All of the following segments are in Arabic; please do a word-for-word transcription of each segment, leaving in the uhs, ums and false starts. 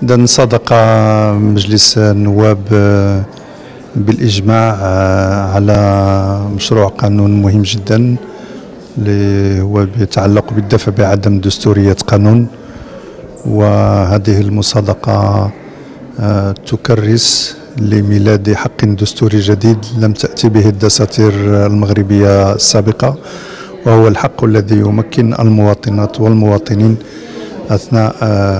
إذن صدق مجلس النواب بالإجماع على مشروع قانون مهم جدا اللي هو يتعلق بالدفع بعدم دستورية قانون. وهذه المصادقة تكرس لميلاد حق دستوري جديد لم تأتي به الدساتير المغربية السابقة، وهو الحق الذي يمكن المواطنات والمواطنين أثناء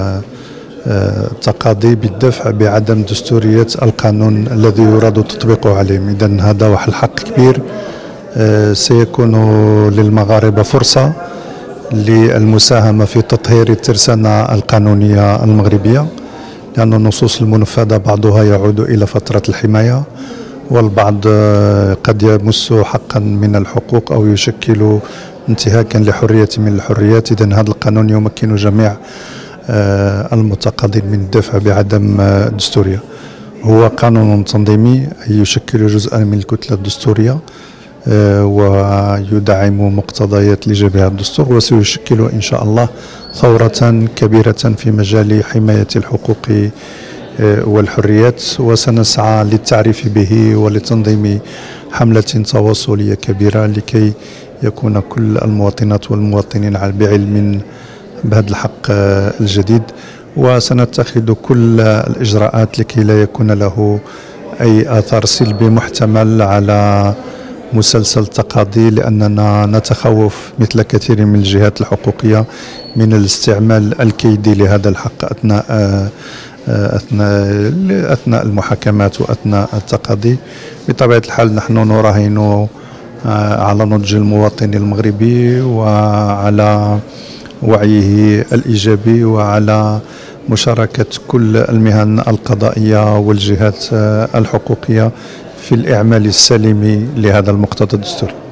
التقاضي بالدفع بعدم دستورية القانون الذي يراد تطبيقه عليهم. إذن هذا واحد الحق كبير سيكون للمغاربة فرصة للمساهمة في تطهير الترسانة القانونية المغربية، لأن النصوص المنفذة بعضها يعود إلى فترة الحماية، والبعض قد يمس حقا من الحقوق أو يشكل انتهاكا لحرية من الحريات. إذن هذا القانون يمكن جميع المتقاضين من الدفع بعدم دستورية. هو قانون تنظيمي يشكل جزءا من الكتلة الدستورية ويدعم مقتضيات لجبهة الدستور، وسيشكل إن شاء الله ثورة كبيرة في مجال حماية الحقوق والحريات، وسنسعى للتعريف به ولتنظيم حملة تواصلية كبيرة لكي يكون كل المواطنات والمواطنين بعلم بهذا الحق الجديد، وسنتخذ كل الإجراءات لكي لا يكون له أي آثار سلبي محتمل على مسلسل التقاضي، لأننا نتخوف مثل كثير من الجهات الحقوقية من الاستعمال الكيدي لهذا الحق أثناء أثناء أثناء المحاكمات وأثناء التقاضي. بطبيعة الحال نحن نراهن على نضج المواطن المغربي وعلى وعيه الإيجابي وعلى مشاركة كل المهن القضائية والجهات الحقوقية في الإعمال السليم لهذا المقتضى الدستوري.